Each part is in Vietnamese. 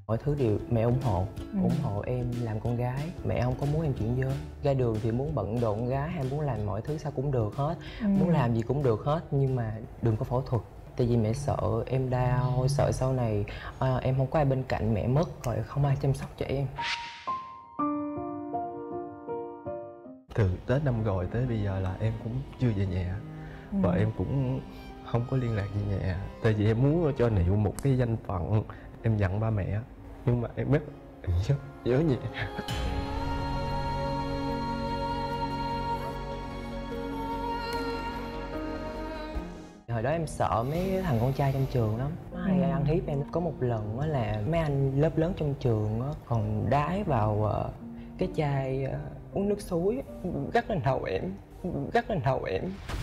Mọi thứ đều mẹ ủng hộ, ủng hộ em làm con gái. Mẹ không có muốn em chuyển giới. Ra đường thì muốn bận rộn gái hay muốn làm mọi thứ sao cũng được hết, muốn làm gì cũng được hết, nhưng mà đừng có phẫu thuật. Tại vì mẹ sợ em đau, sợ sau này em không có ai bên cạnh, mẹ mất rồi không ai chăm sóc cho em. Từ Tết năm rồi tới bây giờ là em cũng chưa về nhà. Và em cũng không có liên lạc về nhà. Tại vì em muốn cho Niệu một cái danh phận. Em dặn ba mẹ, nhưng mà em biết em nhớ nhà. Hồi đó em sợ mấy thằng con trai trong trường lắm, nó hay ăn hiếp em. Có một lần đó là mấy anh lớp lớn trong trường đó, còn đái vào cái chai uống nước suối, rất là đầu em, rất là đầu em.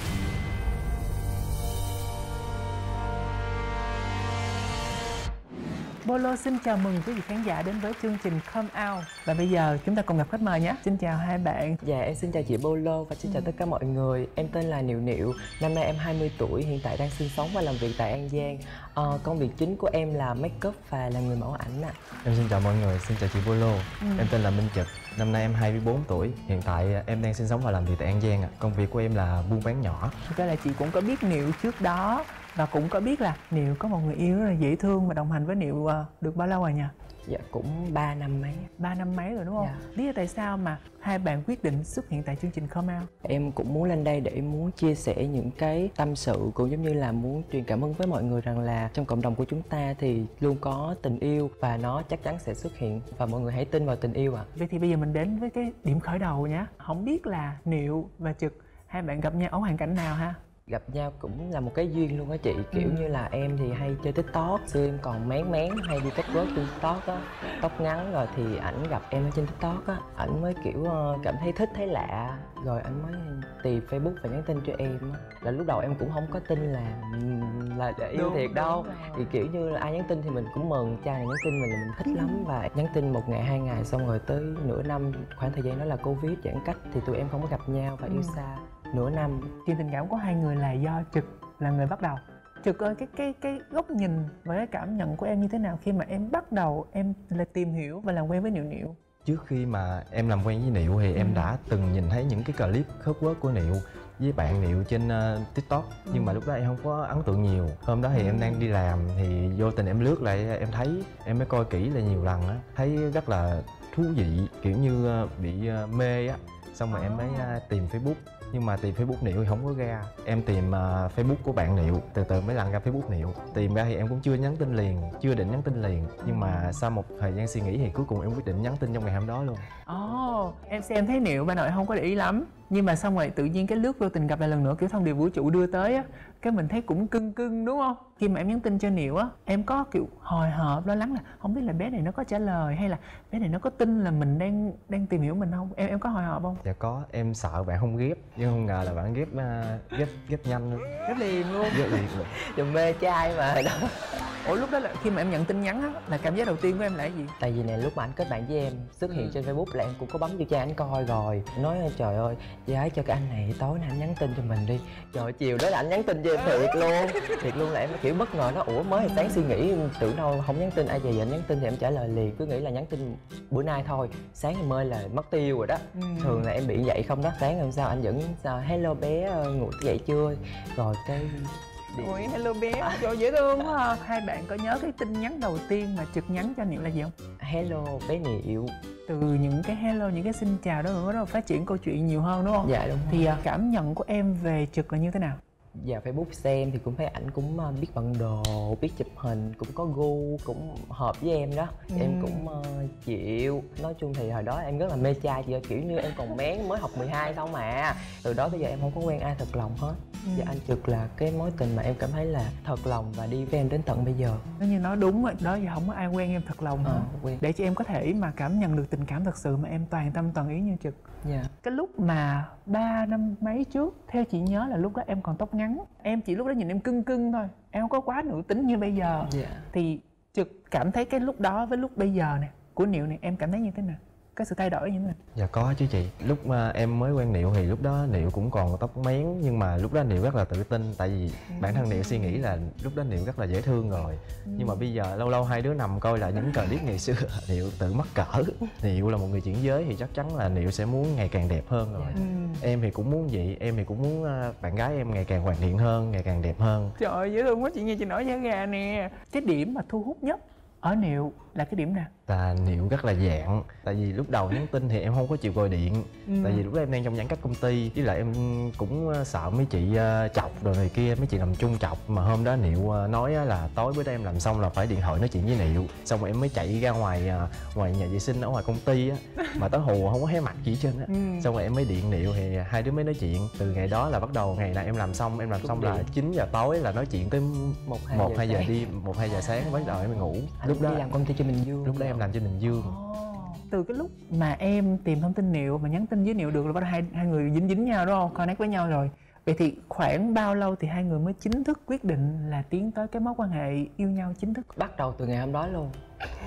Bolo xin chào mừng quý vị khán giả đến với chương trình Come Out. Và bây giờ chúng ta cùng gặp khách mời nhé. Xin chào hai bạn. Dạ em xin chào chị Bolo và xin chào tất cả mọi người. Em tên là Niệu Niệu, năm nay em 20 tuổi, hiện tại đang sinh sống và làm việc tại An Giang. Công việc chính của em là make up và là người mẫu ảnh ạ. Em xin chào mọi người, xin chào chị Bolo. Em tên là Minh Trực, năm nay em 24 tuổi, hiện tại em đang sinh sống và làm việc tại An Giang ạ. Công việc của em là buôn bán nhỏ. Thực ra là chị cũng có biết Niệu trước đó và cũng có biết là Niệu có một người yêu rất là dễ thương và đồng hành với Niệu được bao lâu rồi nhỉ? Dạ cũng 3 năm mấy. 3 năm mấy rồi đúng không? Dạ. Lý do tại sao mà hai bạn quyết định xuất hiện tại chương trình Come Out? Em cũng muốn lên đây để muốn chia sẻ những cái tâm sự, cũng giống như là muốn truyền cảm hứng với mọi người rằng là trong cộng đồng của chúng ta thì luôn có tình yêu và nó chắc chắn sẽ xuất hiện, và mọi người hãy tin vào tình yêu ạ. Vậy thì bây giờ mình đến với cái điểm khởi đầu nhé. Không biết là Niệu và Trực hai bạn gặp nhau ở hoàn cảnh nào ha? Gặp nhau cũng là một cái duyên luôn á chị. Kiểu như là em thì hay chơi TikTok, xưa em còn mén hay đi catwalk trên TikTok á, tóc ngắn, rồi thì ảnh gặp em ở trên TikTok á, ảnh mới kiểu cảm thấy thích, thấy lạ, rồi ảnh mới tìm Facebook và nhắn tin cho em á. Là lúc đầu em cũng không có tin là để yêu thiệt đâu, thì kiểu như là ai nhắn tin thì mình cũng mừng, trai này nhắn tin mình là mình thích lắm, và nhắn tin 1 ngày 2 ngày, xong rồi tới nửa năm, khoảng thời gian đó là Covid giãn cách thì tụi em không có gặp nhau và yêu xa nửa năm. Chuyện tình cảm của hai người là do Trực là người bắt đầu. Trực ơi, cái góc nhìn và cái cảm nhận của em như thế nào khi mà em bắt đầu em là tìm hiểu và làm quen với Niệu Niệu? Trước khi mà em làm quen với Niệu thì em đã từng nhìn thấy những cái clip khớp quớt của Niệu với bạn Niệu trên TikTok, nhưng mà lúc đó em không có ấn tượng nhiều. Hôm đó thì em đang đi làm thì vô tình em lướt lại, em thấy, em mới coi kỹ lại nhiều lần á, thấy rất là thú vị, kiểu như bị mê á. Xong rồi em mới tìm Facebook, nhưng mà tìm Facebook Niệu thì không có ra. Em tìm Facebook của bạn Niệu, từ từ mới lần ra Facebook Niệu. Tìm ra thì em cũng chưa nhắn tin liền, chưa định nhắn tin liền, nhưng mà sau một thời gian suy nghĩ thì cuối cùng em quyết định nhắn tin trong ngày hôm đó luôn. Em xem thấy Niệu ban đầu em không có để ý lắm, nhưng mà xong rồi tự nhiên cái lướt vô tình gặp lại lần nữa, kiểu thông điệp vũ trụ đưa tới á, cái mình thấy cũng cưng đúng không? Khi mà em nhắn tin cho Niệu á, em có kiểu hồi hộp lo lắng là không biết là bé này nó có trả lời hay là bé này nó có tin là mình đang tìm hiểu mình không? Em có hồi hộp không? Dạ có, em sợ bạn không ghép, nhưng không ngờ là bạn ghép nhanh luôn. Ghép liền luôn. Ghép liền luôn. Đừng mê trai mà đó. Ủa lúc đó là khi mà em nhận tin nhắn á, là cảm giác đầu tiên của em là cái gì? Tại vì này lúc mà anh kết bạn với em xuất hiện trên Facebook là em cũng có bấm vô trang anh coi rồi, nói trời ơi gái cho cái anh này tối nay anh nhắn tin cho mình đi. Trời, chiều đó là anh nhắn tin cho em thiệt luôn là em kiểu bất ngờ, nó ủa mới hồi sáng suy nghĩ tưởng đâu không nhắn tin, ai giờ anh nhắn tin thì em trả lời liền, cứ nghĩ là nhắn tin bữa nay thôi, sáng ngày mai là mất tiêu rồi đó. Thường là em bị vậy không đó, sáng hôm sau anh vẫn hello bé ngủ dậy chưa, rồi cái Ôi hello bé, trời dễ thương quá à. Hai bạn có nhớ cái tin nhắn đầu tiên mà Trực nhắn cho Niệu là gì không? Hello bé Niệu. Từ những cái hello, những cái xin chào đó rồi bắt đầu phát triển câu chuyện nhiều hơn đúng không? Dạ đúng. Thì cảm nhận của em về Trực là như thế nào? Vào Facebook xem thì cũng thấy ảnh cũng biết bận đồ, biết chụp hình, cũng có gu, cũng hợp với em đó. Em cũng chịu. Nói chung thì hồi đó em rất là mê trai chị ơi, kiểu như em còn mén mới học 12 xong mà. Từ đó tới giờ em không có quen ai thật lòng hết. Và anh Trực là cái mối tình mà em cảm thấy là thật lòng và đi với em đến tận bây giờ. Nếu như nói đúng rồi, đó giờ không có ai quen em thật lòng hả? Quen. Để cho em có thể mà cảm nhận được tình cảm thật sự mà em toàn tâm toàn ý như Trực. Dạ. Cái lúc mà 3 năm mấy trước, theo chị nhớ là lúc đó em còn tóc ngắn. Em chỉ lúc đó nhìn em cưng thôi, em không có quá nữ tính như bây giờ. Dạ. Thì Trực cảm thấy cái lúc đó với lúc bây giờ nè của Niệu này, em cảm thấy như thế nào? cái sự thay đổi như thế nào? Dạ có chứ chị. Lúc mà em mới quen Niệu thì lúc đó Niệu cũng còn tóc mén, nhưng mà lúc đó Niệu rất là tự tin. Tại vì bản thân Niệu suy nghĩ là lúc đó Niệu rất là dễ thương rồi. Nhưng mà bây giờ lâu lâu hai đứa nằm coi lại những clip ngày xưa, Niệu tự mắc cỡ. Niệu là một người chuyển giới thì chắc chắn là Niệu sẽ muốn ngày càng đẹp hơn rồi. Em thì cũng muốn vậy, em thì cũng muốn bạn gái em ngày càng hoàn thiện hơn, ngày càng đẹp hơn. Trời ơi, dễ thương quá, chị nghe chị nói da gà nè. Cái điểm mà thu hút nhất ở Niệu là cái điểm nào? Là Niệu rất là dạng. Tại vì lúc đầu nhắn tin thì em không có chịu gọi điện. Tại vì lúc đó em đang trong giãn cách công ty, với lại em cũng sợ mấy chị chọc rồi này kia, mấy chị làm chung chọc. Mà hôm đó Niệu nói là tối bữa đó em làm xong là phải điện thoại nói chuyện với Niệu. Xong rồi em mới chạy ra ngoài nhà vệ sinh ở ngoài công ty á, mà tới hồ không có thấy mặt gì hết trơn á. Xong rồi em mới điện Niệu thì hai đứa mới nói chuyện. Từ ngày đó là bắt đầu ngày nào em làm xong là 9 giờ tối là nói chuyện tới 1-2 giờ đi, 1-2 giờ sáng bắt đầu em mới ngủ. Lúc đó đi làm công ty cho Bình Dương. Lúc đó em làm trên Bình Dương. Từ cái lúc mà em tìm thông tin Niệu và nhắn tin với Niệu được là bắt đầu hai người dính nhau đúng không? Connect với nhau rồi. Vậy thì khoảng bao lâu thì hai người mới chính thức quyết định là tiến tới cái mối quan hệ yêu nhau chính thức? Bắt đầu từ ngày hôm đó luôn.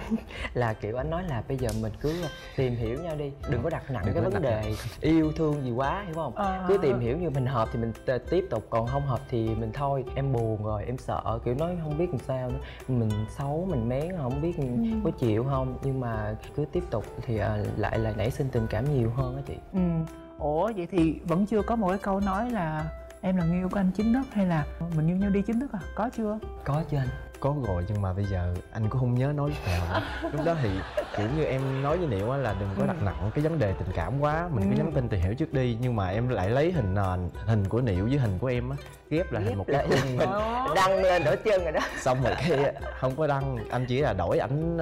Là kiểu anh nói là bây giờ mình cứ tìm hiểu nhau đi, đừng có đặt nặng cái vấn đề yêu thương gì quá, hiểu không? Cứ tìm hiểu, như mình hợp thì mình tiếp tục, còn không hợp thì mình thôi. Em buồn rồi, em sợ kiểu nói không biết làm sao nữa, mình xấu mình mén không biết có chịu không, nhưng mà cứ tiếp tục thì lại là nảy sinh tình cảm nhiều hơn á chị. Ủa vậy thì vẫn chưa có một cái câu nói là em là người yêu của anh chính thức, hay là mình yêu nhau đi chính thức à? Có chưa? Có chứ anh. Có rồi, nhưng mà bây giờ anh cũng không nhớ nói lúc nào. Lúc đó thì kiểu như em nói với Niệu á là đừng có đặt nặng cái vấn đề tình cảm quá, mình cứ nhắn tin tìm hiểu trước đi. Nhưng mà em lại lấy hình của Niệu với hình của em á, ghép lại thành một cái khung đăng lên đổi chân rồi đó. Xong rồi cái không có đăng, anh chỉ là đổi ảnh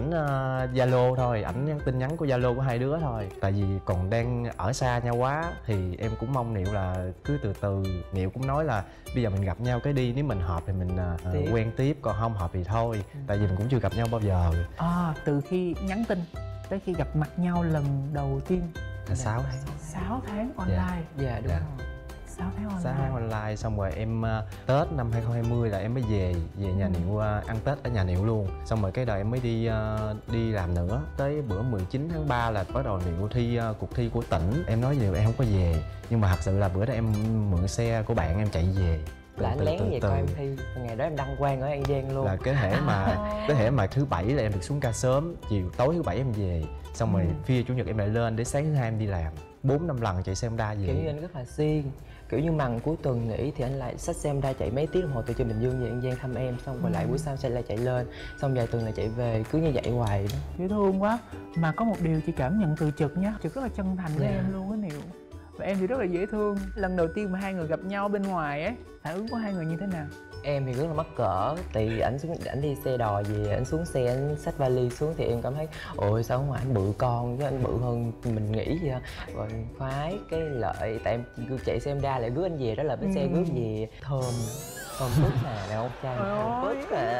Zalo thôi, ảnh tin nhắn của Zalo của hai đứa thôi. Tại vì còn đang ở xa nhau quá thì em cũng mong Niệu là cứ từ từ. Niệu cũng nói là bây giờ mình gặp nhau cái đi, nếu mình hợp thì mình quen tiếp, còn không hợp thì thôi. Tại vì mình cũng chưa gặp nhau bao giờ. Từ khi nhắn tin tới khi gặp mặt nhau lần đầu tiên là 6 tháng. 6 tháng online. Dạ đúng rồi. 6 tháng online. 6 tháng online. Xong rồi em Tết năm 2020 là em mới về nhà Niệu ăn Tết ở nhà Niệu luôn. Xong rồi cái đời em mới đi làm nữa. Tới bữa 19 tháng 3 là bắt đầu Niệu thi cuộc thi của tỉnh. Em nói Niệu em không có về, nhưng mà thật sự là bữa đó em mượn xe của bạn em chạy về. Là anh lén về coi em thi. Ngày đó em đăng quang ở An Giang luôn. Là cái thể mà thứ bảy là em được xuống ca sớm, tối thứ bảy em về. Xong rồi phía chủ nhật em lại lên để sáng thứ hai em đi làm. 4-5 lần chạy xe Honda về. Kiểu như anh rất là siêng. Kiểu như mằng cuối tuần nghỉ thì anh lại xách xe Honda chạy mấy tiếng đồng hồ từ trên Bình Dương về An Giang thăm em. Xong rồi lại buổi sau sẽ lại chạy lên. Xong vài tuần lại chạy về, cứ như vậy hoài đó. Dễ thương quá. Mà có một điều chị cảm nhận từ Trực nhá. Trực rất là chân thành với em luôn á Niệu. Và em thì rất là dễ thương. Lần đầu tiên mà hai người gặp nhau bên ngoài ấy, phản ứng của hai người như thế nào? Em thì rất là mắc cỡ, tại ảnh đi xe đò về, ảnh xuống xe ảnh xách vali xuống thì em cảm thấy ôi sao ngoài anh bự con chứ, anh bự hơn mình nghĩ vậy. Rồi khoái cái lợi, tại em cứ chạy xe em ra lại rước anh về, đó là bến xe rước về thơm phức mà nè, ông trai thơm phức mà.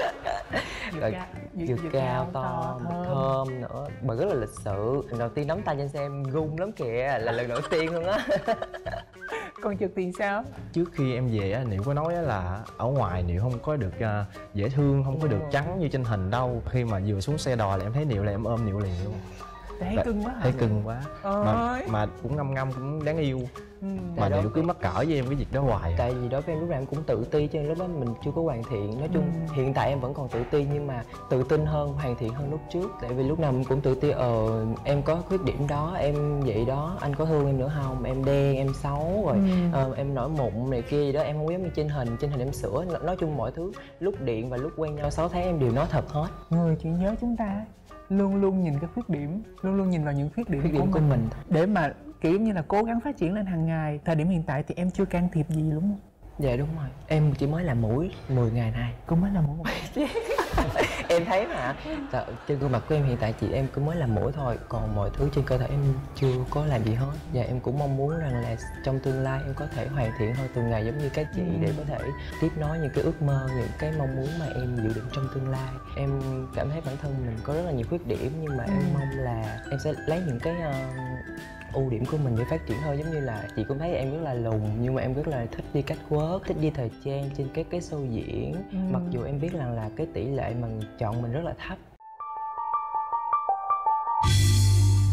Vừa cao to thơm nữa, mà rất là lịch sự. Lần đầu tiên nắm tay trên xe em run lắm kìa, là lần đầu tiên luôn á. Còn Trực thì sao? Trước khi em về á, Niệu có nói là ở ngoài Niệu không có được dễ thương, không có được trắng như trên hình đâu. Khi mà vừa xuống xe đò là em thấy Niệu là em ôm Niệu liền luôn. Thấy cưng quá hả? Thấy cưng quá. Mà cũng ngâm cũng đáng yêu. Mà Niệu cứ mắc cỡ với em cái việc đó hoài. Tại vì đối với em lúc nào em cũng tự ti, cho nên lúc đó mình chưa có hoàn thiện. Nói chung hiện tại em vẫn còn tự ti, nhưng mà tự tin hơn, hoàn thiện hơn lúc trước. Tại vì lúc nào mình cũng tự ti, em có khuyết điểm đó, em vậy đó, anh có thương em nữa không, em đen, em xấu, rồi em nổi mụn này kia gì đó, em không giống như trên hình em sửa. Nói chung mọi thứ lúc điện và lúc quen nhau 6 tháng em đều nói thật hết. Người chị nhớ chúng ta luôn luôn nhìn cái khuyết điểm, luôn luôn nhìn vào những khuyết điểm của mình để mà kiểu như là cố gắng phát triển lên hàng ngày. Thời điểm hiện tại thì em chưa can thiệp gì đúng không? Dạ đúng rồi, em chỉ mới làm mũi 10 ngày nay. Cũng mới làm mũi một Em thấy mà trên gương mặt của em hiện tại chị em cứ mới làm mũi thôi, còn mọi thứ trên cơ thể em chưa có làm gì hết. Và em cũng mong muốn rằng là trong tương lai em có thể hoàn thiện hơn từng ngày giống như các chị, để có thể tiếp nối những cái ước mơ, những cái mong muốn mà em dự định trong tương lai. Em cảm thấy bản thân mình có rất là nhiều khuyết điểm, nhưng mà em mong là em sẽ lấy những cái ưu điểm của mình để phát triển hơn. Giống như là chị cũng thấy em rất là lùn, nhưng mà em rất là thích đi catwalk, thích đi thời trang trên cái show diễn. Mặc dù em biết rằng là cái tỷ lệ mà chọn mình rất là thấp.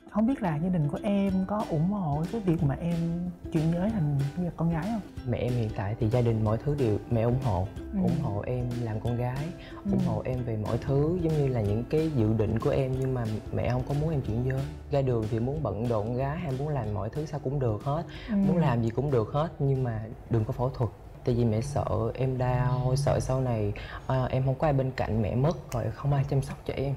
Không biết là gia đình của em có ủng hộ cái việc mà em chuyển giới thành con gái không? Mẹ em hiện tại thì gia đình mọi thứ đều mẹ ủng hộ, ủng hộ em làm con gái, ủng hộ em về mọi thứ giống như là những cái dự định của em, nhưng mà mẹ không có muốn em chuyển giới. Ra đường thì muốn bận rộn con gái hay muốn làm mọi thứ sao cũng được hết, muốn làm gì cũng được hết, nhưng mà đừng có phẫu thuật. Tại vì mẹ sợ em đau, sợ sau này em không có ai bên cạnh mẹ mất rồi không ai chăm sóc cho em.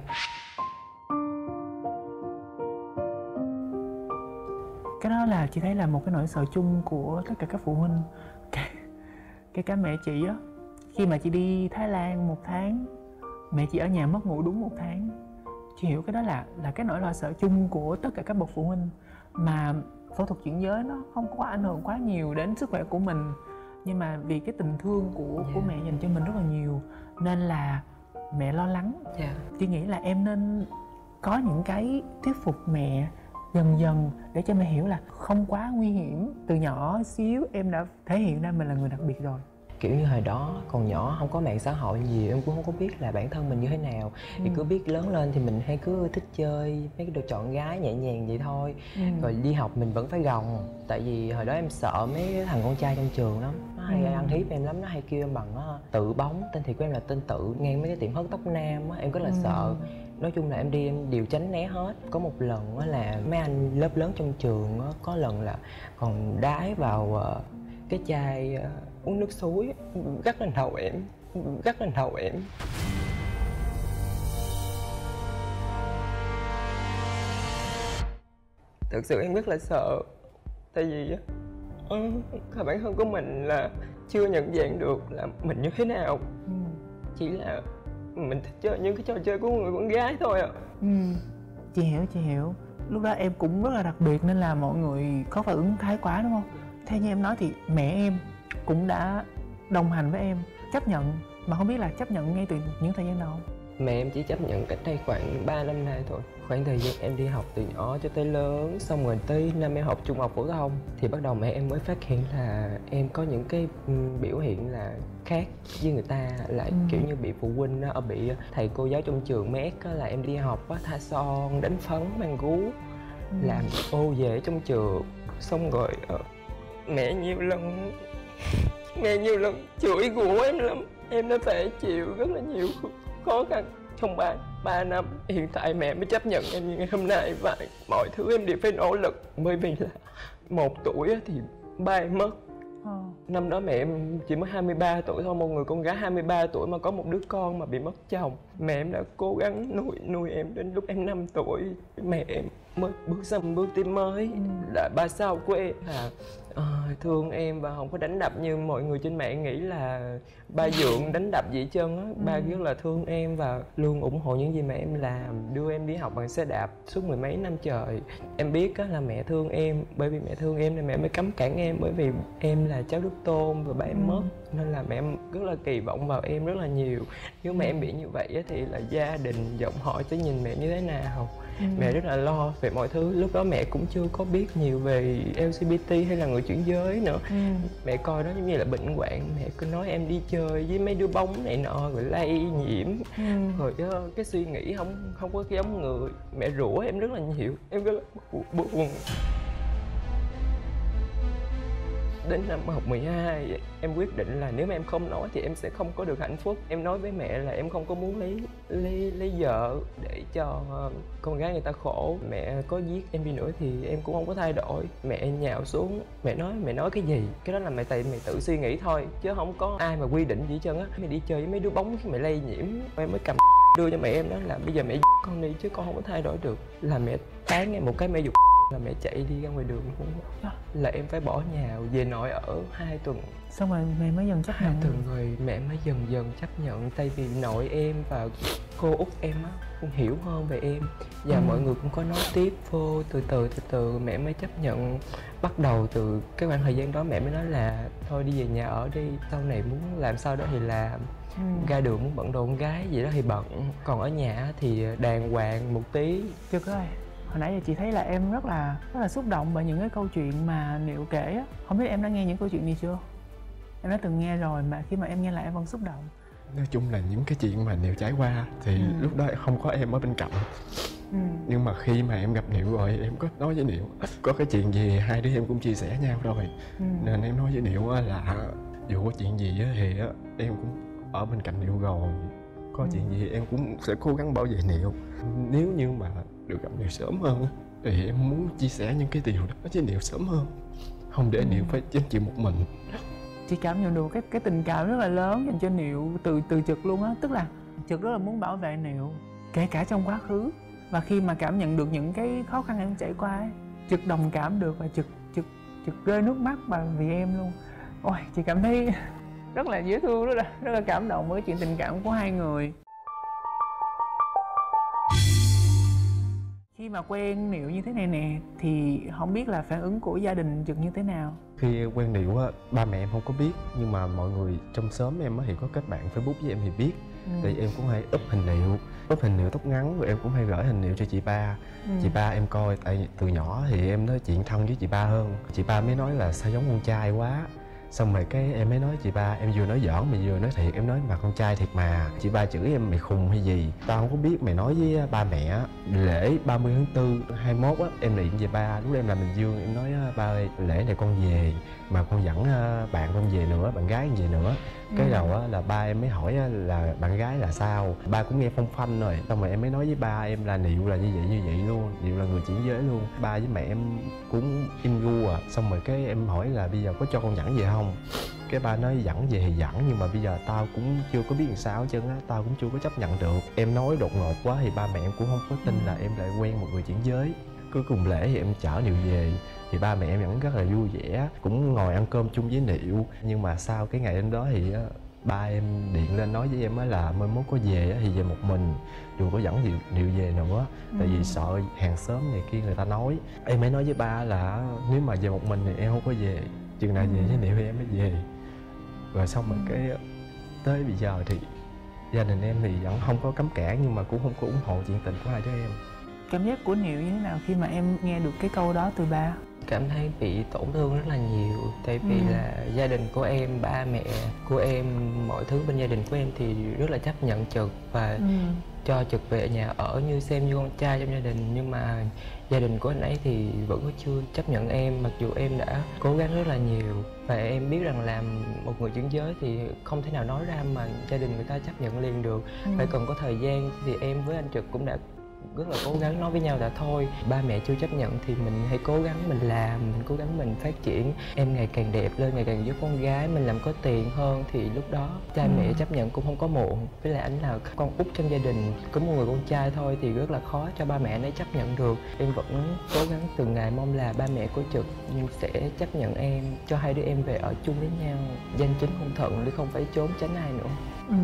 Cái đó là chị thấy là một cái nỗi sợ chung của tất cả các phụ huynh, kể cả mẹ chị á. Khi mà chị đi Thái Lan 1 tháng, mẹ chị ở nhà mất ngủ đúng 1 tháng. Chị hiểu cái đó là cái nỗi lo sợ chung của tất cả các bậc phụ huynh. Mà phẫu thuật chuyển giới nó không có ảnh hưởng quá nhiều đến sức khỏe của mình, nhưng mà vì cái tình thương của mẹ dành cho mình rất là nhiều nên là mẹ lo lắng. Chị nghĩ là em nên có những cái thuyết phục mẹ dần dần để cho mẹ hiểu là không quá nguy hiểm. Từ nhỏ xíu em đã thể hiện ra mình là người đặc biệt rồi. Kiểu như hồi đó còn nhỏ không có mạng xã hội nhiều, em cũng không có biết là bản thân mình như thế nào. Thì cứ biết lớn lên thì mình hay cứ thích chơi mấy cái đồ chọn gái nhẹ nhàng vậy thôi. Rồi đi học mình vẫn phải gồng. Tại vì hồi đó em sợ mấy thằng con trai trong trường lắm, nó hay ăn hiếp em lắm, nó hay kêu em bằng Tự Bóng. Tên thiệt của em là tên Tự, ngang mấy cái tiệm hớt tóc nam á, em rất là sợ. Nói chung là em đi em đều tránh né hết. Có một lần á là mấy anh lớp lớn trong trường á, có lần là còn đái vào cái chai uống nước suối, gắt lên đầu em, gắt lên đầu em. Thực sự em rất là sợ. Tại vì bản thân của mình là chưa nhận dạng được là mình như thế nào. Chỉ là mình thích chơi những cái trò chơi của người con gái thôi ạ. Chị hiểu. Lúc đó em cũng rất là đặc biệt nên là mọi người có phản ứng thái quá đúng không? Theo như em nói thì mẹ em cũng đã đồng hành với em, chấp nhận. Mà không biết là chấp nhận ngay từ những thời gian đầu? Mẹ em chỉ chấp nhận cách đây khoảng 3 năm nay thôi. Khoảng thời gian em đi học từ nhỏ cho tới lớn, xong rồi tới năm em học trung học phổ thông thì bắt đầu mẹ em mới phát hiện là em có những cái biểu hiện là khác với người ta, là kiểu như bị phụ huynh đó, bị thầy cô giáo trong trường mét á, là em đi học á, tha son, đánh phấn, mang gú, làm ô về trong trường. Xong rồi mẹ nhiều lần chửi rủa em lắm. Em đã phải chịu rất là nhiều khó khăn trong 3 năm. Hiện tại mẹ mới chấp nhận em như ngày hôm nay, và mọi thứ em đều phải nỗ lực. Bởi vì là 1 tuổi thì ba em mất. Năm đó mẹ em chỉ mới 23 tuổi thôi, một người con gái 23 tuổi mà có một đứa con mà bị mất chồng. Mẹ em đã cố gắng nuôi em đến lúc em 5 tuổi. Mẹ em mới bước sang bước tiếp mới. Là ba sau của em là thương em và không có đánh đập như mọi người trên mạng nghĩ là ba dượng đánh đập gì hết trơn á. Ba rất là thương em và luôn ủng hộ những gì mà em làm, đưa em đi học bằng xe đạp suốt 10 mấy năm trời. Em biết á là mẹ thương em, bởi vì mẹ thương em nên mẹ mới cấm cản em, bởi vì em là cháu đích tôn và ba em mất, nên là mẹ em rất là kỳ vọng vào em rất là nhiều. Nếu mà em bị như vậy á, thì là gia đình dòng họ sẽ nhìn mẹ như thế nào. Mẹ rất là lo về mọi thứ. Lúc đó mẹ cũng chưa có biết nhiều về LGBT hay là người chuyển giới nữa. Mẹ coi đó giống như là bệnh hoạn. Mẹ cứ nói em đi chơi với mấy đứa bóng này nọ rồi lây nhiễm, rồi cái suy nghĩ không có giống người. Mẹ rủa em rất là nhiều, em rất là buồn. Đến năm học 12 em quyết định là nếu mà em không nói thì em sẽ không có được hạnh phúc. Em nói với mẹ là em không có muốn lấy vợ để cho con gái người ta khổ. Mẹ có giết em đi nữa thì em cũng không có thay đổi. Mẹ nhào xuống, mẹ nói cái gì? Cái đó là tại mày tự suy nghĩ thôi, chứ không có ai mà quy định gì hết trơn á. Mày đi chơi với mấy đứa bóng khi mày lây nhiễm, em mới cầm đưa cho mẹ em đó là bây giờ mẹ con đi chứ con không có thay đổi được. Là mẹ tán em một cái mẹ giục là mẹ chạy đi ra ngoài đường luôn, là em phải bỏ nhà về nội ở 2 tuần. Xong rồi mẹ mới dần chấp nhận. 2 tuần rồi mẹ mới dần chấp nhận. Tại vì nội em và cô út em á cũng hiểu hơn về em và mọi người cũng có nói tiếp vô từ từ mẹ mới chấp nhận. Bắt đầu từ cái khoảng thời gian đó mẹ mới nói là thôi đi về nhà ở đi, sau này muốn làm sao đó thì làm. Ra đường muốn bận đồ con gái gì đó thì bận, còn ở nhà thì đàng hoàng một tí. Được rồi. Hồi nãy giờ chị thấy là em rất là xúc động bởi những cái câu chuyện mà Niệu kể á. Không biết em đã nghe những câu chuyện này chưa? Em đã từng nghe rồi mà khi mà em nghe lại em vẫn xúc động. Nói chung là những cái chuyện mà Niệu trải qua thì lúc đó không có em ở bên cạnh Nhưng mà khi mà em gặp Niệu rồi, em có nói với Niệu có cái chuyện gì hai đứa em cũng chia sẻ nhau rồi. Nên em nói với Niệu là dù có chuyện gì thì em cũng ở bên cạnh Niệu rồi. Có chuyện gì em cũng sẽ cố gắng bảo vệ Niệu. Nếu như mà được gặp Niệu sớm hơn thì em muốn chia sẻ những cái điều đó với Niệu sớm hơn, không để Niệu phải gánh chịu một mình. Chị cảm nhận được cái tình cảm rất là lớn dành cho Niệu từ Trực luôn á. Tức là Trực rất là muốn bảo vệ Niệu, kể cả trong quá khứ. Và khi mà cảm nhận được những cái khó khăn em trải qua ấy, Trực đồng cảm được và Trực rơi nước mắt vì em luôn. Ôi, chị cảm thấy rất là dễ thương, rất là cảm động với chuyện tình cảm của hai người. Khi mà quen Niệu như thế này nè thì không biết là phản ứng của gia đình Trực như thế nào? Khi quen Niệu á, ba mẹ em không có biết, nhưng mà mọi người trong xóm em á thì có kết bạn Facebook với em thì biết. Thì em cũng hay up hình Niệu tóc ngắn, rồi em cũng hay gửi hình Niệu cho chị ba. Chị ba em coi, tại từ nhỏ thì em nói chuyện thân với chị ba hơn. Chị ba mới nói là sao giống con trai quá. Xong rồi cái em mới nói chị ba, em vừa nói giỡn mà vừa nói thiệt, em nói mà con trai thiệt mà. Chị ba chửi em mày khùng hay gì, tao không có biết. Mày nói với ba mẹ lễ 30 tháng 4 21 á, em điện về ba, lúc em làm Bình Dương, em nói ba ơi lễ này con về mà con dẫn bạn con về nữa, bạn gái con về nữa. Cái đầu á là ba em mới hỏi là bạn gái là sao, ba cũng nghe phong phanh rồi. Xong rồi em mới nói với ba em là Niệu là như vậy luôn, Niệu là người chuyển giới luôn. Ba với mẹ em cũng im gu à. Xong rồi cái em hỏi là bây giờ có cho con dẫn về không. Cái ba nói dẫn về thì dẫn, nhưng mà bây giờ tao cũng chưa có biết làm sao hết trơn á, tao cũng chưa có chấp nhận được. Em nói đột ngột quá thì ba mẹ em cũng không có tin là em lại quen một người chuyển giới. Cuối cùng lễ thì em chở Niệu về thì ba mẹ em vẫn rất là vui vẻ, cũng ngồi ăn cơm chung với Niệu. Nhưng mà sau cái ngày hôm đó thì ba em điện lên nói với em là mai mốt có về thì về một mình, đừng có dẫn Niệu về nữa. Tại vì sợ hàng xóm này kia người ta nói. Em mới nói với ba là nếu mà về một mình thì em không có về, chừng nào về với Niệu thì em mới về. Rồi xong rồi cái tới bây giờ thì gia đình em thì vẫn không có cấm cản, nhưng mà cũng không có ủng hộ chuyện tình của hai đứa em. Cảm giác của Niệu như thế nào khi mà em nghe được cái câu đó từ ba? Cảm thấy bị tổn thương rất là nhiều. Tại vì là gia đình của em, ba mẹ của em, mọi thứ bên gia đình của em thì rất là chấp nhận Trực và cho Trực về nhà ở như xem như con trai trong gia đình. Nhưng mà gia đình của anh ấy thì vẫn có chưa chấp nhận em, mặc dù em đã cố gắng rất là nhiều. Và em biết rằng là một người chuyển giới thì không thể nào nói ra mà gia đình người ta chấp nhận liền được. Phải cần có thời gian. Thì em với anh Trực cũng đã rất là cố gắng nói với nhau là thôi, ba mẹ chưa chấp nhận thì mình hãy cố gắng mình làm, mình cố gắng mình phát triển, em ngày càng đẹp lên, ngày càng giúp con gái mình làm có tiền hơn thì lúc đó cha mẹ chấp nhận cũng không có muộn. Với lại anh là con út trong gia đình, có một người con trai thôi thì rất là khó cho ba mẹ ấy chấp nhận được. Em vẫn cố gắng từng ngày mong là ba mẹ của Trực nhưng sẽ chấp nhận em, cho hai đứa em về ở chung với nhau, danh chính hôn thuận chứ không phải trốn tránh ai nữa.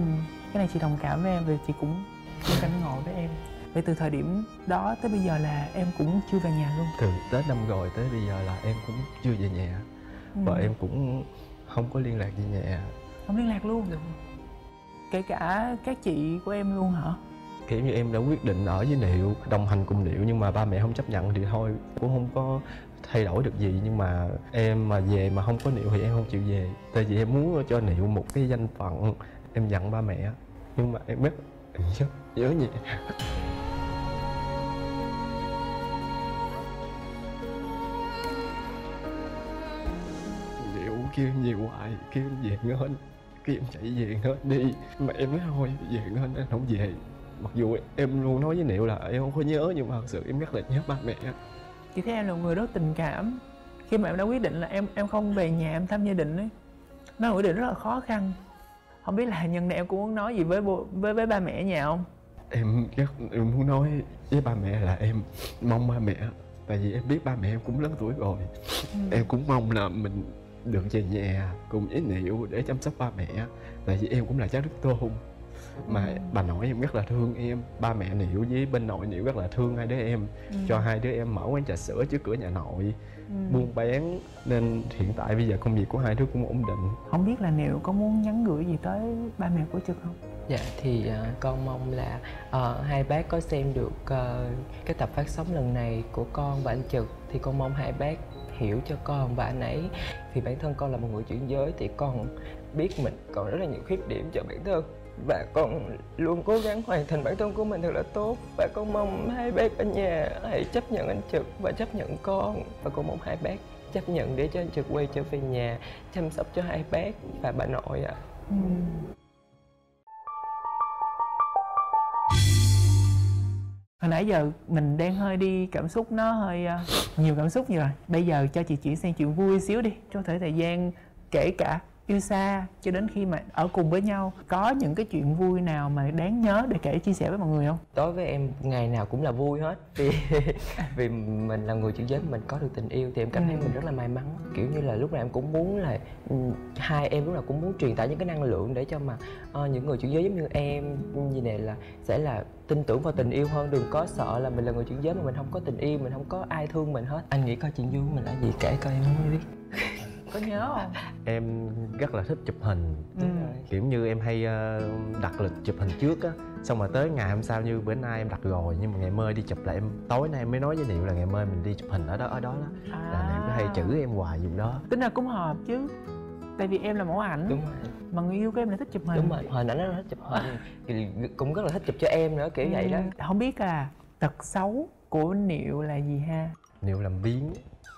Cái này chị đồng cảm với em vì chị cũng cảnh ngộ với em. Vậy từ thời điểm đó tới bây giờ là em cũng chưa về nhà luôn? Từ Tết năm rồi tới bây giờ là em cũng chưa về nhà. Và em cũng không có liên lạc về nhà. Không liên lạc luôn? Đúng. Kể cả các chị của em luôn hả? Kiểu như em đã quyết định ở với Niệu, đồng hành cùng Niệu, nhưng mà ba mẹ không chấp nhận thì thôi, cũng không có thay đổi được gì. Nhưng mà em mà về mà không có Niệu thì em không chịu về. Tại vì em muốn cho Niệu một cái danh phận. Em giận ba mẹ, nhưng mà em biết em nhớ nhà. Niệu kêu em về hoài, kêu em về Nghênh, kêu em chạy về Nghênh đi. Mà em nói thôi, về Nghênh anh không về. Mặc dù em luôn nói với Niệu là em không có nhớ, nhưng mà thật sự em rất là nhớ ba mẹ. Chị thấy em là một người rất tình cảm. Khi mà em đã quyết định là em không về nhà em thăm gia đình ấy, nó là một quyết định rất là khó khăn. Không biết là nhân này em cũng muốn nói gì với ba mẹ ở nhà không? Em muốn nói với ba mẹ là em mong ba mẹ, tại vì em biết ba mẹ em cũng lớn tuổi rồi. Em cũng mong là mình được về nhà cùng với Niệu để chăm sóc ba mẹ. Tại vì em cũng là cháu Đức Tôn. Mà bà nội em rất là thương em, ba mẹ Niệu với bên nội Niệu rất là thương hai đứa em. Cho hai đứa em mở quán trà sữa trước cửa nhà nội, buôn bán. Nên hiện tại bây giờ công việc của hai đứa cũng ổn định. Không biết là Niệu có muốn nhắn gửi gì tới ba mẹ của Trực không? Dạ thì con mong là hai bác có xem được cái tập phát sóng lần này của con và anh Trực, thì con mong hai bác hiểu cho con và anh ấy. Vì bản thân con là một người chuyển giới thì con biết mình còn rất là nhiều khuyết điểm cho bản thân và con luôn cố gắng hoàn thành bản thân của mình thật là tốt. Và con mong hai bác ở nhà hãy chấp nhận anh Trực và chấp nhận con. Và con mong hai bác chấp nhận để cho anh Trực quay trở về nhà chăm sóc cho hai bác và bà nội ạ. Hồi nãy giờ mình đang hơi đi cảm xúc, nó hơi nhiều cảm xúc nhiều rồi. Bây giờ cho chị chuyển sang chuyện vui xíu đi. Trong thời gian kể cả yêu xa cho đến khi mà ở cùng với nhau, có những cái chuyện vui nào mà đáng nhớ để kể chia sẻ với mọi người không? Đối với em ngày nào cũng là vui hết. Vì mình là người chuyển giới, mình có được tình yêu thì em cảm thấy mình rất là may mắn. Kiểu như là lúc nào em cũng muốn là hai em lúc nào cũng muốn truyền tải những cái năng lượng để cho mà những người chuyển giới giống như em như này là sẽ là tin tưởng vào tình yêu hơn. Đừng có sợ là mình là người chuyển giới mà mình không có tình yêu, mình không có ai thương mình hết. Anh nghĩ coi chuyện vui của mình là gì, kể coi em mới biết. Có nhớ không? Em rất là thích chụp hình. Rồi. Kiểu như em hay đặt lịch chụp hình trước á, xong rồi tới ngày hôm sau như bữa nay em đặt rồi nhưng mà ngày mai đi chụp là em tối nay em mới nói với Niệu là ngày mai mình đi chụp hình ở đó đó. Là Niệu cứ hay chữ em hoài vụ đó. Tính ra cũng hợp chứ, tại vì em là mẫu ảnh. Đúng rồi. Mà người yêu của em là thích chụp hình. Đúng rồi, hồi nãy nó thích chụp hình thì cũng rất là thích chụp cho em nữa, kiểu vậy đó. Không biết là tật xấu của Niệu là gì ha? Niệu làm biếng.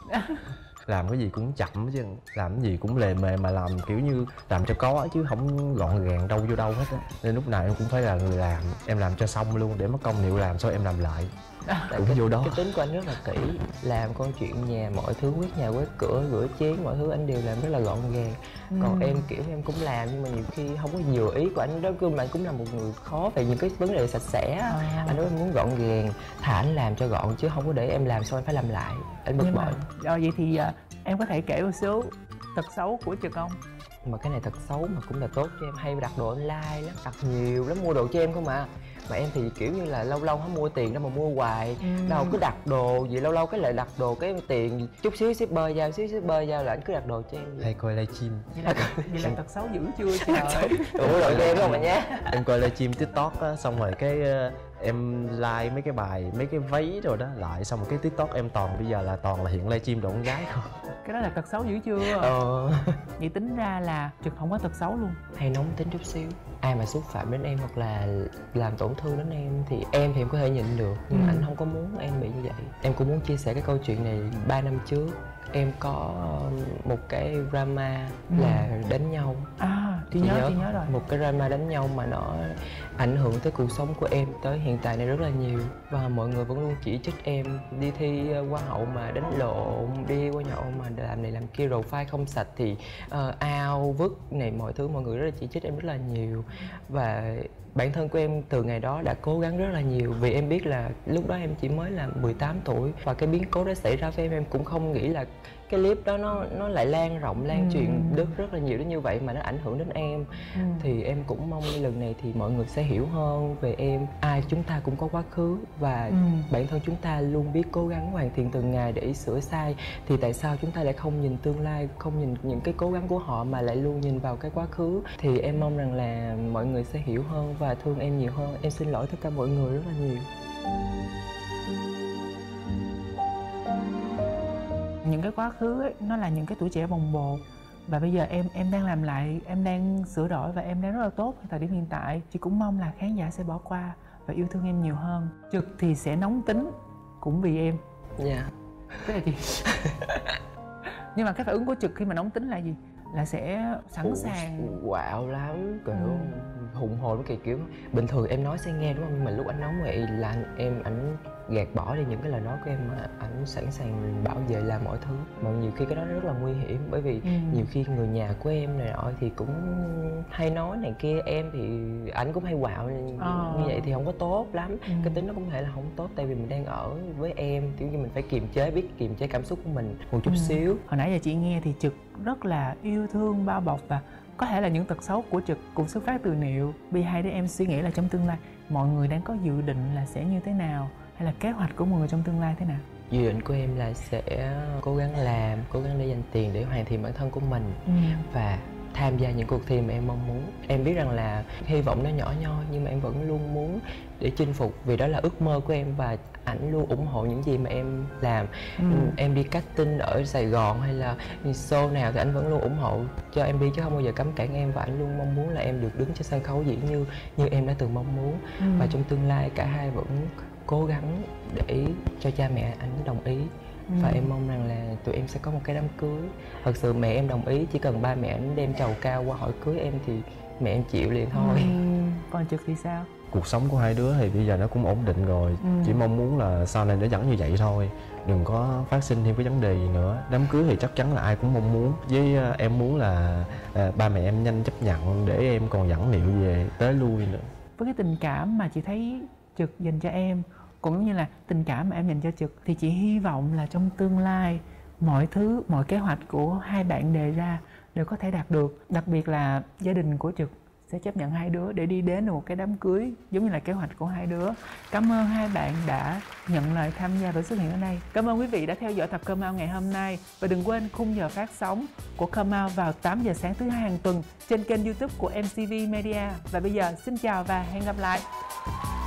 Làm cái gì cũng chậm chứ, làm cái gì cũng lề mề mà làm kiểu như làm cho có chứ không gọn gàng đâu vô đâu hết á. Nên lúc nào em cũng phải là người làm, em làm cho xong luôn để mất công Niệu làm sau em làm lại. Cũng vô đó. Cái tính của anh rất là kỹ, làm con chuyện nhà, mọi thứ quét nhà quét cửa, rửa chén, mọi thứ anh đều làm rất là gọn gàng. Còn em kiểu em cũng làm nhưng mà nhiều khi không có vừa ý của anh đó, cứ mà cũng là một người khó về những cái vấn đề sạch sẽ. Anh nói em muốn gọn gàng, thà anh làm cho gọn chứ không có để em làm xong em phải làm lại, anh bực bội. Vậy thì em có thể kể một số tật xấu của Trực không? Mà cái này tật xấu mà cũng là tốt cho em, hay đặt đồ online lắm, đặt nhiều lắm, mua đồ cho em không à. Mà em thì kiểu như là lâu lâu không mua tiền đâu mà mua hoài. Đâu cứ đặt đồ gì lâu lâu cái lại đặt đồ cái tiền chút xíu shipper giao, xíu shipper giao là anh cứ đặt đồ cho em. Hay coi livestream. Vậy là tật xấu dữ chưa trời. Đủ rồi cho em không mà nhé. Em coi livestream TikTok á, xong rồi cái em like mấy cái bài, mấy cái váy rồi đó lại, xong rồi cái TikTok em toàn bây giờ là toàn là hiện livestream đồ con gái không. Cái đó là tật xấu dữ chưa? Vậy tính ra là Trực không có tật xấu luôn. Hay nóng tính chút xíu, ai mà xúc phạm đến em hoặc là làm tổn thương đến em thì em có thể nhịn được, nhưng anh không có muốn em bị như vậy. Em cũng muốn chia sẻ cái câu chuyện này. 3 năm trước em có một cái drama là đánh nhau. Chị nhớ rồi. Một cái drama đánh nhau mà nó ảnh hưởng tới cuộc sống của em tới hiện tại này rất là nhiều. Và mọi người vẫn luôn chỉ trích em đi thi hoa hậu mà đánh lộn, đi hoa hậu mà làm này làm kia rồi file không sạch thì ao vứt này mọi thứ, mọi người rất là chỉ trích em rất là nhiều. Và bản thân của em từ ngày đó đã cố gắng rất là nhiều, vì em biết là lúc đó em chỉ mới là 18 tuổi và cái biến cố đó xảy ra với em cũng không nghĩ là cái clip đó nó lại lan rộng, lan truyền rất là nhiều đến như vậy mà nó ảnh hưởng đến em. Thì em cũng mong lần này thì mọi người sẽ hiểu hơn về em. Ai chúng ta cũng có quá khứ và bản thân chúng ta luôn biết cố gắng hoàn thiện từng ngày để sửa sai, thì tại sao chúng ta lại không nhìn tương lai, không nhìn những cái cố gắng của họ mà lại luôn nhìn vào cái quá khứ. Thì em mong rằng là mọi người sẽ hiểu hơn và thương em nhiều hơn. Em xin lỗi tất cả mọi người rất là nhiều. Những cái quá khứ ấy, nó là những cái tuổi trẻ bồng bột. Và bây giờ em đang làm lại, em đang sửa đổi và em đang rất là tốt ở thời điểm hiện tại. Chị cũng mong là khán giả sẽ bỏ qua và yêu thương em nhiều hơn. Trực thì sẽ nóng tính cũng vì em. Dạ. Cái là gì? Nhưng mà cái phản ứng của Trực khi mà nóng tính là gì? Là sẽ sẵn sàng quạo lắm, kiểu hùng hồn cái kiểu bình thường em nói sẽ nghe đúng không, nhưng mà lúc anh nóng vậy là ảnh gạt bỏ đi những cái lời nói của em mà ảnh sẵn sàng bảo vệ làm mọi thứ. Mà nhiều khi cái đó rất là nguy hiểm, bởi vì nhiều khi người nhà của em này nọ thì cũng hay nói này kia, em thì ảnh cũng hay quạo như vậy thì không có tốt lắm. Cái tính nó cũng thể là không tốt, tại vì mình đang ở với em, kiểu như mình phải kiềm chế, biết kiềm chế cảm xúc của mình một chút xíu. Hồi nãy giờ chị nghe thì Trực rất là yêu thương, bao bọc, và có thể là những tật xấu của Trực cũng xuất phát từ Niệu. Bây hai đứa em suy nghĩ là trong tương lai mọi người đang có dự định là sẽ như thế nào, hay là kế hoạch của mọi người trong tương lai thế nào? Dự định của em là sẽ cố gắng làm, cố gắng để dành tiền để hoàn thiện bản thân của mình và tham gia những cuộc thi mà em mong muốn. Em biết rằng là hy vọng nó nhỏ nhoi nhưng mà em vẫn luôn muốn để chinh phục, vì đó là ước mơ của em và ảnh luôn ủng hộ những gì mà em làm. Em đi casting ở Sài Gòn hay là show nào thì anh vẫn luôn ủng hộ cho em đi, chứ không bao giờ cấm cản em, và anh luôn mong muốn là em được đứng trên sân khấu diễn như em đã từng mong muốn. Và trong tương lai cả hai vẫn cố gắng để cho cha mẹ anh đồng ý. Và em mong rằng là tụi em sẽ có một cái đám cưới. Thật sự mẹ em đồng ý, chỉ cần ba mẹ anh đem trầu cao qua hỏi cưới em thì mẹ em chịu liền thôi. Còn Trực thì sao? Cuộc sống của hai đứa thì bây giờ nó cũng ổn định rồi. Chỉ mong muốn là sau này nó vẫn như vậy thôi, đừng có phát sinh thêm cái vấn đề gì nữa. Đám cưới thì chắc chắn là ai cũng mong muốn, với em muốn là ba mẹ em nhanh chấp nhận để em còn dẫn Niệu về tới lui nữa. Với cái tình cảm mà chị thấy Trực dành cho em, cũng giống như là tình cảm mà em dành cho Trực, thì chị hy vọng là trong tương lai mọi thứ, mọi kế hoạch của hai bạn đề ra đều có thể đạt được. Đặc biệt là gia đình của Trực sẽ chấp nhận hai đứa để đi đến một cái đám cưới giống như là kế hoạch của hai đứa. Cảm ơn hai bạn đã nhận lời tham gia và xuất hiện ở đây. Cảm ơn quý vị đã theo dõi tập Come Out ngày hôm nay. Và đừng quên khung giờ phát sóng của Come Out vào 8 giờ sáng thứ hai hàng tuần trên kênh YouTube của MCV Media. Và bây giờ xin chào và hẹn gặp lại.